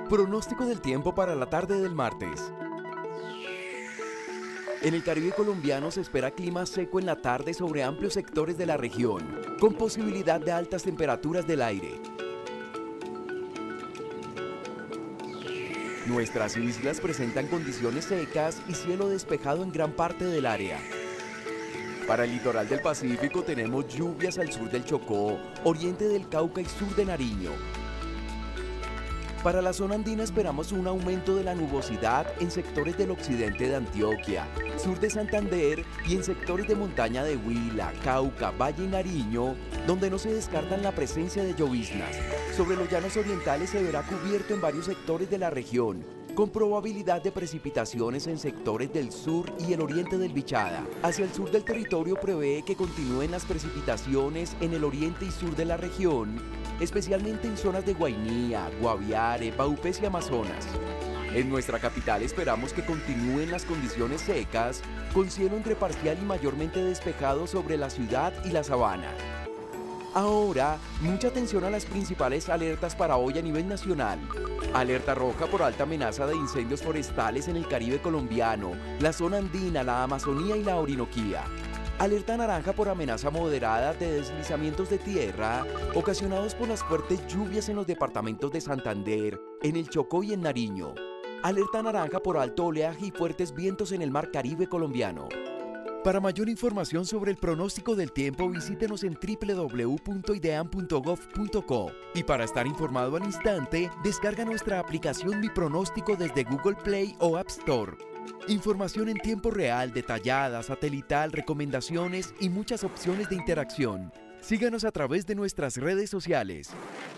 Pronóstico del tiempo para la tarde del martes. En el Caribe colombiano se espera clima seco en la tarde sobre amplios sectores de la región, con posibilidad de altas temperaturas del aire. Nuestras islas presentan condiciones secas y cielo despejado en gran parte del área. Para el litoral del Pacífico tenemos lluvias al sur del Chocó, oriente del Cauca y sur de Nariño. Para la zona andina esperamos un aumento de la nubosidad en sectores del occidente de Antioquia, sur de Santander y en sectores de montaña de Huila, Cauca, Valle y Nariño, donde no se descartan la presencia de lloviznas. Sobre los llanos orientales se verá cubierto en varios sectores de la región, con probabilidad de precipitaciones en sectores del sur y el oriente del Bichada. Hacia el sur del territorio prevé que continúen las precipitaciones en el oriente y sur de la región, especialmente en zonas de Guainía, Guaviare, Paupés y Amazonas. En nuestra capital esperamos que continúen las condiciones secas, con cielo entre parcial y mayormente despejado sobre la ciudad y la sabana. Ahora, mucha atención a las principales alertas para hoy a nivel nacional. Alerta roja por alta amenaza de incendios forestales en el Caribe colombiano, la zona andina, la Amazonía y la Orinoquía. Alerta naranja por amenaza moderada de deslizamientos de tierra ocasionados por las fuertes lluvias en los departamentos de Santander, en el Chocó y en Nariño. Alerta naranja por alto oleaje y fuertes vientos en el mar Caribe colombiano. Para mayor información sobre el pronóstico del tiempo, visítenos en www.idean.gov.co. Y para estar informado al instante, descarga nuestra aplicación Mi Pronóstico desde Google Play o App Store. Información en tiempo real, detallada, satelital, recomendaciones y muchas opciones de interacción. Síganos a través de nuestras redes sociales.